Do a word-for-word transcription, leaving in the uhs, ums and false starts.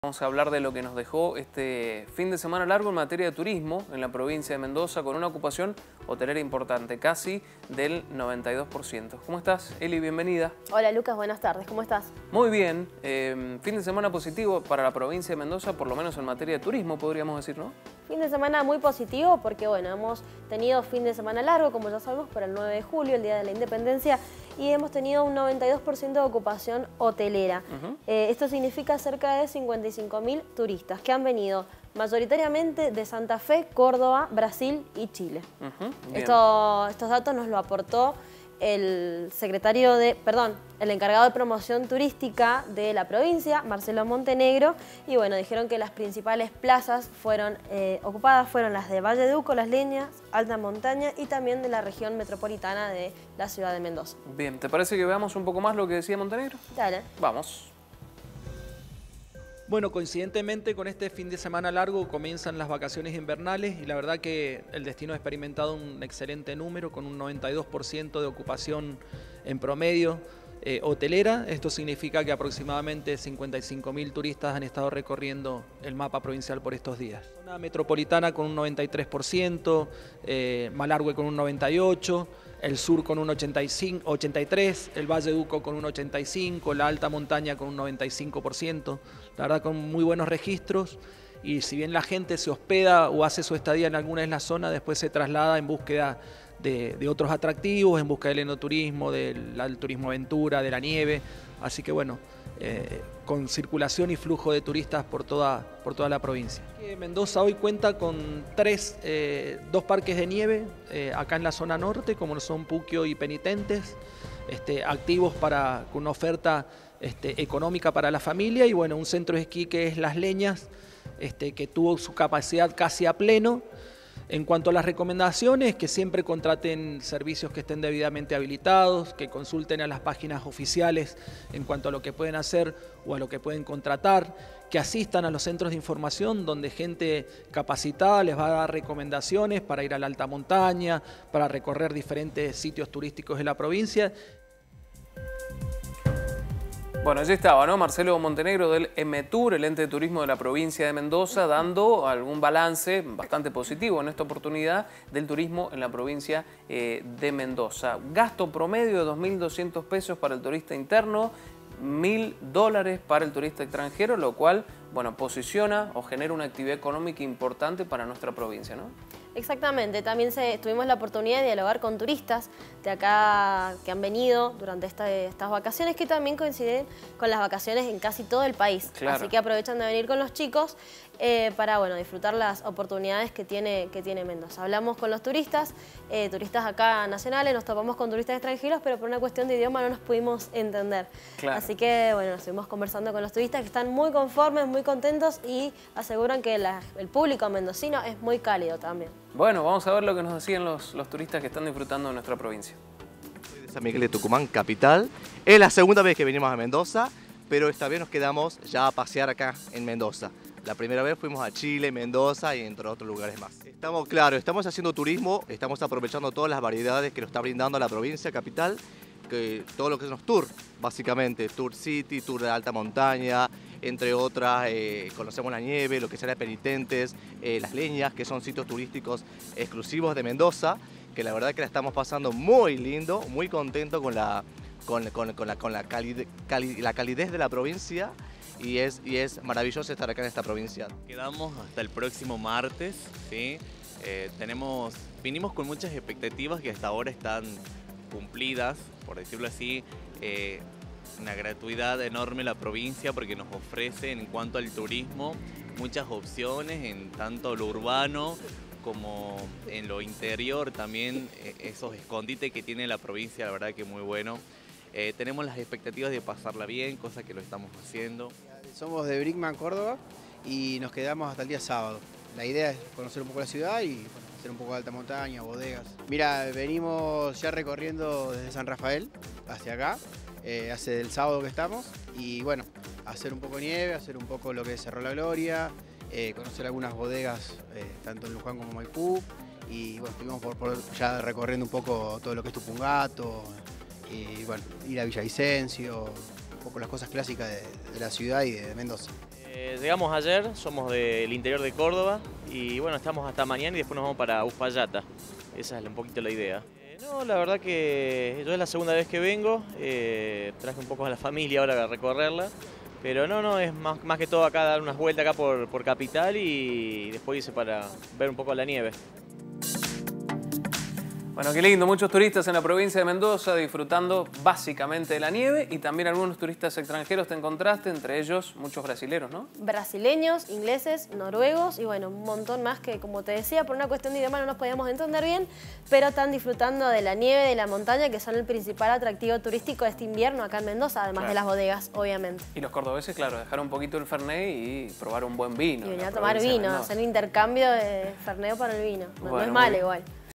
Vamos a hablar de lo que nos dejó este fin de semana largo en materia de turismo en la provincia de Mendoza, con una ocupación hotelera importante, casi del noventa y dos por ciento. ¿Cómo estás, Eli? Bienvenida. Hola, Lucas. Buenas tardes. ¿Cómo estás? Muy bien. Eh, fin de semana positivo para la provincia de Mendoza, por lo menos en materia de turismo, podríamos decir, ¿no? Fin de semana muy positivo porque, bueno, hemos tenido fin de semana largo, como ya sabemos, para el nueve de julio, el Día de la Independencia, y hemos tenido un noventa y dos por ciento de ocupación hotelera. Uh-huh. eh, esto significa cerca de cincuenta y cinco mil turistas que han venido mayoritariamente de Santa Fe, Córdoba, Brasil y Chile. Uh-huh. Esto, estos datos nos lo aportó el secretario de, perdón, el encargado de promoción turística de la provincia, Marcelo Montenegro, y bueno, dijeron que las principales plazas fueron eh, ocupadas fueron las de Valle de Uco, Las Leñas, Alta Montaña y también de la región metropolitana de la ciudad de Mendoza. Bien, ¿te parece que veamos un poco más lo que decía Montenegro? Dale. Vamos. Bueno, coincidentemente con este fin de semana largo comienzan las vacaciones invernales y la verdad que el destino ha experimentado un excelente número con un noventa y dos por ciento de ocupación en promedio eh, hotelera. Esto significa que aproximadamente cincuenta y cinco mil turistas han estado recorriendo el mapa provincial por estos días. Zona metropolitana con un noventa y tres por ciento, eh, Malargüe con un noventa y ocho por ciento, el sur con un ochenta y cinco, ochenta y tres por ciento, el Valle de Uco con un ochenta y cinco por ciento, la alta montaña con un noventa y cinco por ciento, la verdad con muy buenos registros, y si bien la gente se hospeda o hace su estadía en alguna de las zonas, después se traslada en búsqueda de, de otros atractivos, en busca del enoturismo, del, del turismo aventura, de la nieve, así que bueno, eh, con circulación y flujo de turistas por toda, por toda la provincia. Mendoza hoy cuenta con tres, eh, dos parques de nieve eh, acá en la zona norte, como son Puquio y Penitentes, este, activos para, con una oferta este, económica para la familia, y bueno, un centro de esquí que es Las Leñas, este, que tuvo su capacidad casi a pleno. En cuanto a las recomendaciones, que siempre contraten servicios que estén debidamente habilitados, que consulten a las páginas oficiales en cuanto a lo que pueden hacer o a lo que pueden contratar, que asistan a los centros de información donde gente capacitada les va a dar recomendaciones para ir a la alta montaña, para recorrer diferentes sitios turísticos de la provincia. Bueno, allí estaba, ¿no? Marcelo Montenegro del EMETUR, el ente de turismo de la provincia de Mendoza, dando algún balance bastante positivo en esta oportunidad del turismo en la provincia eh, de Mendoza. Gasto promedio de dos mil doscientos pesos para el turista interno, mil dólares para el turista extranjero, lo cual, bueno, posiciona o genera una actividad económica importante para nuestra provincia, ¿no? Exactamente, también se, tuvimos la oportunidad de dialogar con turistas de acá que han venido durante esta, estas vacaciones, que también coinciden con las vacaciones en casi todo el país. Claro. Así que aprovechan de venir con los chicos eh, para bueno, disfrutar las oportunidades que tiene, que tiene Mendoza. Hablamos con los turistas, eh, turistas acá nacionales, nos topamos con turistas extranjeros, pero por una cuestión de idioma no nos pudimos entender. Claro. Así que bueno, estuvimos conversando con los turistas que están muy conformes, muy contentos y aseguran que la, el público mendocino es muy cálido también. Bueno, vamos a ver lo que nos decían los, los turistas que están disfrutando de nuestra provincia. Soy de San Miguel de Tucumán, capital. Es la segunda vez que venimos a Mendoza, pero esta vez nos quedamos ya a pasear acá en Mendoza. La primera vez fuimos a Chile, Mendoza y entre otros lugares más. Estamos, claro, estamos haciendo turismo, estamos aprovechando todas las variedades que nos está brindando la provincia capital, que todo lo que son los tours, básicamente, Tour City, Tour de alta montaña, entre otras, eh, conocemos la nieve, lo que será Penitentes, eh, Las Leñas, que son sitios turísticos exclusivos de Mendoza, que la verdad que la estamos pasando muy lindo, muy contento con la, con, con, con la, con la, calidez, cali, la calidez de la provincia, y es, y es maravilloso estar acá en esta provincia. Quedamos hasta el próximo martes, ¿sí? Eh, tenemos, vinimos con muchas expectativas que hasta ahora están cumplidas, por decirlo así. Eh, una gratuidad enorme la provincia porque nos ofrece en cuanto al turismo muchas opciones en tanto lo urbano como en lo interior, también esos escondites que tiene la provincia, la verdad que muy bueno. Eh, tenemos las expectativas de pasarla bien, cosa que lo estamos haciendo. Somos de Brickman, Córdoba, y nos quedamos hasta el día sábado. La idea es conocer un poco la ciudad y bueno, hacer un poco de alta montaña, bodegas. Mira, venimos ya recorriendo desde San Rafael hacia acá. Eh, hace el sábado que estamos, y bueno, hacer un poco de nieve, hacer un poco lo que es Cerro La Gloria, eh, conocer algunas bodegas, eh, tanto en Luján como Maipú, y bueno, estuvimos por, por ya recorriendo un poco todo lo que es Tupungato, y bueno, ir a Villavicencio, un poco las cosas clásicas de, de la ciudad y de Mendoza. Eh, Eh, llegamos ayer, somos del interior de Córdoba y bueno, estamos hasta mañana y después nos vamos para Uspallata. Esa es un poquito la idea. Eh, no, la verdad que yo es la segunda vez que vengo, eh, traje un poco a la familia ahora a recorrerla, pero no, no, es más, más que todo acá dar unas vueltas acá por, por Capital y después irse para ver un poco la nieve. Bueno, qué lindo, muchos turistas en la provincia de Mendoza disfrutando básicamente de la nieve y también algunos turistas extranjeros te encontraste, entre ellos muchos brasileros, ¿no? Brasileños, ingleses, noruegos y bueno, un montón más que, como te decía, por una cuestión de idioma no nos podíamos entender bien, pero están disfrutando de la nieve, de la montaña, que son el principal atractivo turístico de este invierno acá en Mendoza, además Claro. de las bodegas, obviamente. Y los cordobeses, claro, dejaron un poquito el Fernet y probar un buen vino. Y en venir la a tomar provincia de vino, Mendoza. hacer un intercambio de Ferneo para el vino. No, no Bueno, es muy malo bien. igual.